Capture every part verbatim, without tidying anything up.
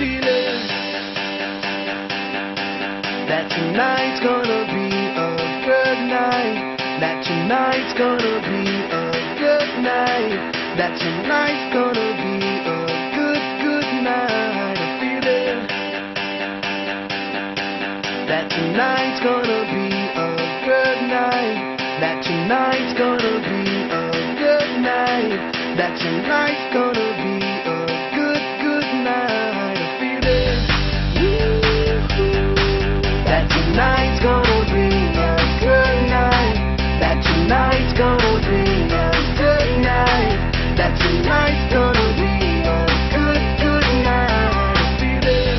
feeling that tonight's gonna be a good night. That tonight's gonna be a good night. That tonight's gonna be a good, good night. I'm feeling that tonight's gonna be a good night. That tonight's gonna be a good night. That tonight's gonna be a good, good night. I'm feeling that tonight's gonna be a good night. That tonight's gonna be a good night. That tonight's gonna be a good, good night. I'm feeling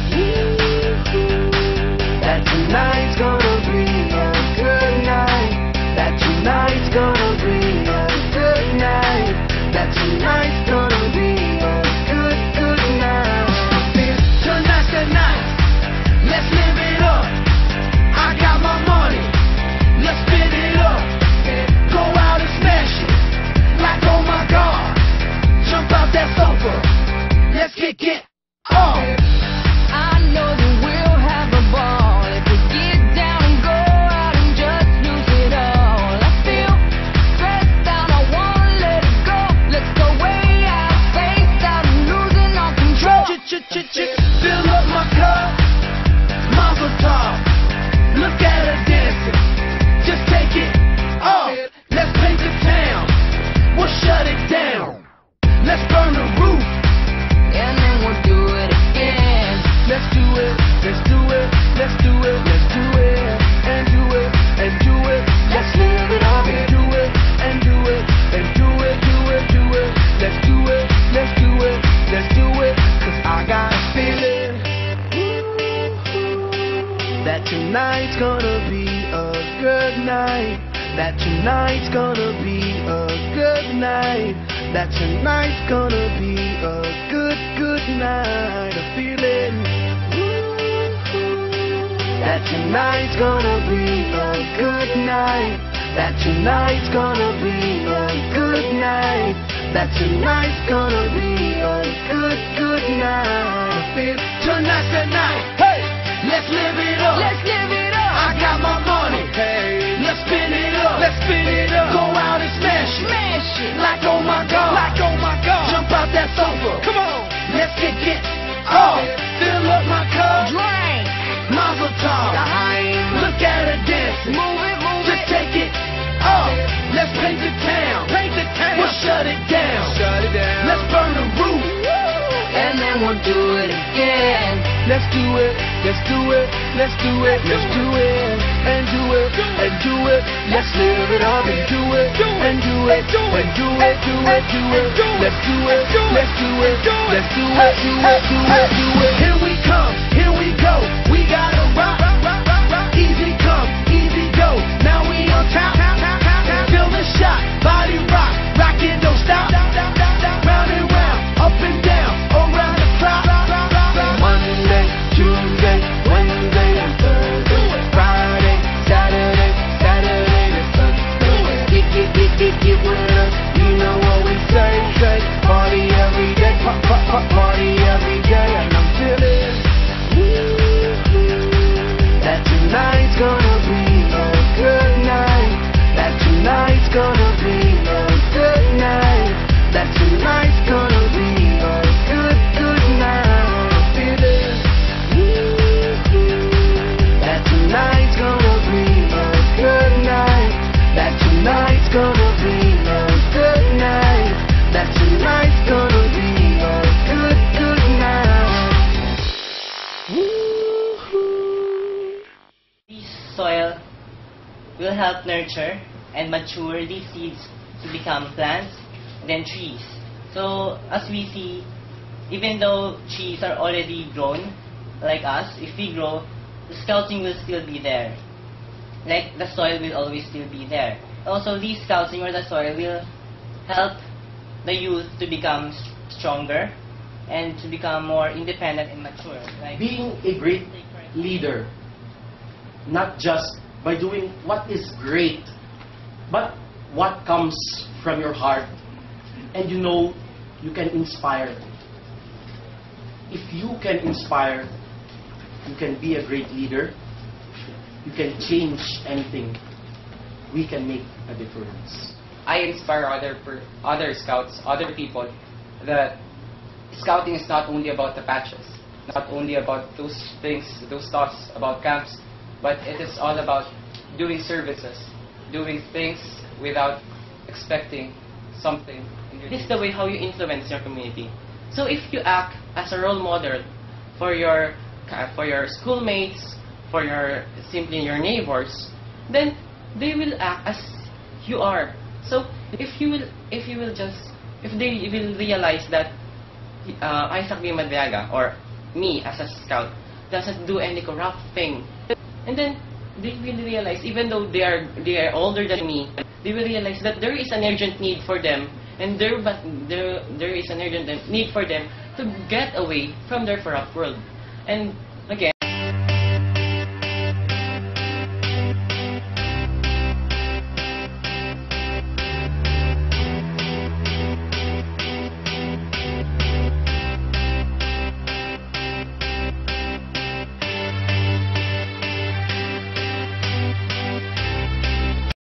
that tonight's gonna be a good night. That tonight's gonna be a good night. That tonight's gonna be a good, good night. Tonight's the night. Let's live it up. I got my money. Let's spin it up. Go out and smash it. Like oh my God. Jump out that sofa. Let's kick it off. I know that we'll have a ball if we get down and go out and just lose it all. I feel stressed out, I wanna let it go. Let's go way out, face out, and losing all control. Ch-ch-ch-ch-ch. Fill up my cup. Mazel tov. Look at her dancing. Just take it off. Let's paint the town. We'll shut it down. Let's burn the roof. And then we'll do it again. Let's do it. Let's do it. Let's do it. Let's do it. And do it. And do it. Let's live it up and do it. And do it. And do it. Do it. Do it. Let's do it. Let's do it. Let's do it. Cause I got a feeling that tonight's gonna be a good night. That tonight's gonna be a good night. That tonight's gonna be a good, good night. A feeling that tonight's gonna be a good night. That tonight's gonna be a good night. That tonight's gonna be a good, good night. I feel tonight's the night. Hey, let's live it up. Let's live it up. I got my money. Hey, let's spin it up. Let's spin it up. Go out and smash it. Smash it. Like oh my God. Like oh my God. Jump out that sofa. Come on. Let's kick it off. Fill up my cup. Drink. Mazel tov. Look at her dancing. Move it, move Just it. take it off. Let's paint the town. Paint the town. We'll shut it down. Shut it down. Let's burn the roof. And then we'll do it again. Let's do it. Let's do it. Let's do it. Let's do it. And do it. And do it. Let's live it up and do it. And do it. And do it. Do it. Do it. Let's do it. Let's do it. Let's do it. Do it. Do it. Do it. Here we come. Here we go. We gotta rock. Easy come. Easy go. Now we on top. Feel the shot. Body rock. Rock it. Don't stop. Round and round. Up and down. Around the clock. Monday, Tuesday, Wednesday, and Thursday, Friday, Saturday, Saturday to Sunday. Get, get, get, get, get with us. You know what we say, say. Party every day, pop, pop, pop, party every day. And I'm feeling that tonight's gonna be a good night. That tonight's gonna be a good night. That tonight's gonna be a good, good night. I'm feeling that tonight's gonna be a good night. That tonight's gonna be a good night. That tonight's gonna be a good, good night. This soil will help nurture and mature these seeds to become plants, then trees. So as we see, even though trees are already grown, like us, if we grow, the scouting will still be there. Like the soil will always still be there. Also, this scouting or the soil will help the youth to become stronger and to become more independent and mature. Like Being a great leader, not just by doing what is great, but what comes from your heart, and you know you can inspire them. if you can inspire, you can be a great leader, you can change anything, we can make a difference. I inspire other per, other scouts, other people, that scouting is not only about the patches, not only about those things, those thoughts about camps, but it is all about doing services, doing things without expecting something. in return. This is the way how you influence your community. So if you act as a role model for your uh, for your schoolmates, for your simply your neighbors, then they will act as you are. So if you will if you will just if they will realize that uh, Isaac B. Madriaga or me as a scout doesn't do any corrupt thing, and then they will realize, even though they are they are older than me, they will realize that there is an urgent need for them, and there but there there is an urgent need for them to get away from their corrupt world. And again,